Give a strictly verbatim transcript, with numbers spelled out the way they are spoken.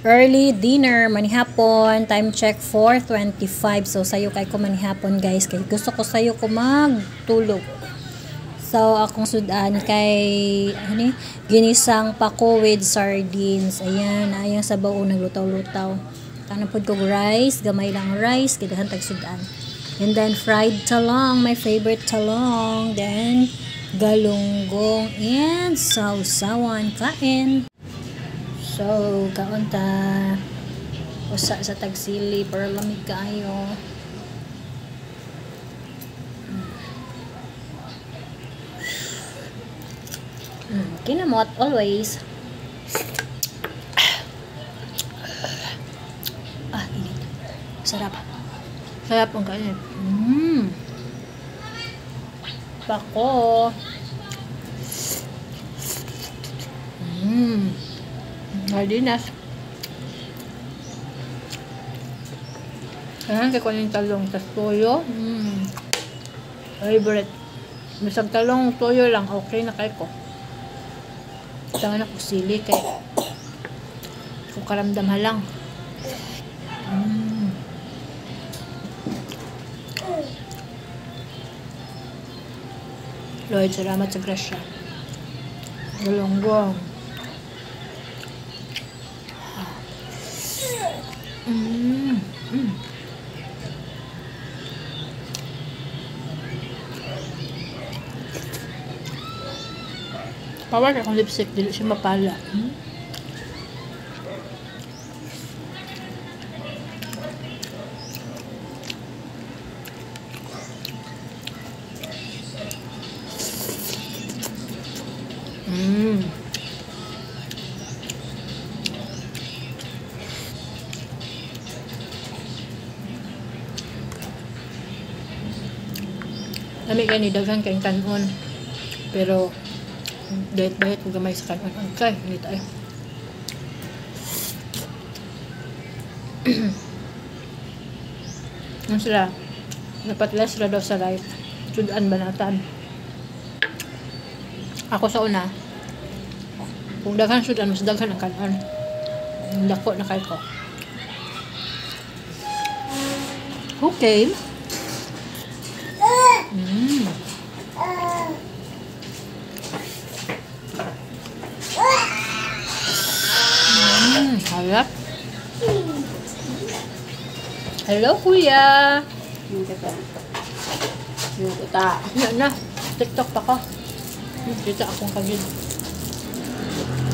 early dinner manihapon. Time check four twenty-five. So sayo kay ko manihapon guys, kay gusto ko sayo ko magtulog. So akong sudan kay ano, ginisang pako with sardines. Ayan, ayang sabaw naglutaw-lutaw. Tanang pud ko rice, gamay lang rice, kidahan tag sudan. And then fried talong, my favorite talong. Then galonggong and sausawan, kain. So, kaon ta usa sa tagsili para lamig kaayo. Mm, kinamot always. Ah, init. Sarap. Sarap ang kain. Mmm. Pako. Mmm. Sardines. Ayan, kaya ko yung talong tas toyo. Mm. Favorite. Masag talong, toyo lang. Okay na kay ko. Tangan ako sili kay kung karamdam halang. Mm. Lord, salamat sa grasya. Galonggong. Mm. Mm. Pawag akong lipstick, dili siya mapala. Hmm? Mm. Lami kayo ni daghan kayong kanon. Pero diet-diet kung gamay sa kanon. Okay, hindi tayo. Ano sila? Dapat less ra daw sa life. Sudan banatan. Ako sa una, kung daghan sudan, mas daghan ang kanon. Dako na kayo ko. Okay. Mm. Mm, harap. Hello, kuya. Yung kata. Yung kata. Yan na. TikTok pa ko. Kita akong kagid.